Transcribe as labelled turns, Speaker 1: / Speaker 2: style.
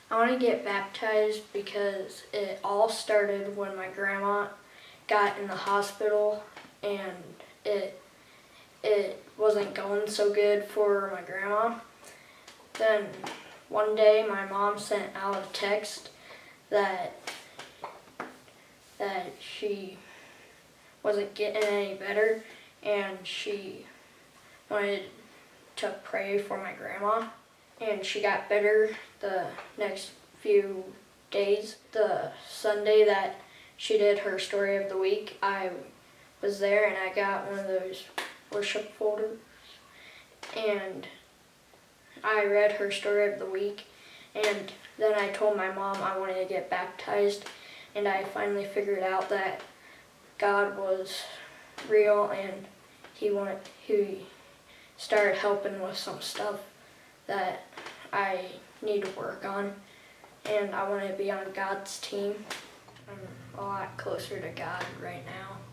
Speaker 1: I want to get baptized because it all started when my grandma got in the hospital and it wasn't going so good for my grandma. Then one day my mom sent out a text that she wasn't getting any better and she wanted to pray for my grandma, and she got better the next few days. The Sunday that she did her story of the week, I was there and I got one of those worship folders and I read her story of the week, and then I told my mom I wanted to get baptized, and I finally figured out that God was real and he started helping with some stuff that I need to work on, and I want to be on God's team. I'm a lot closer to God right now.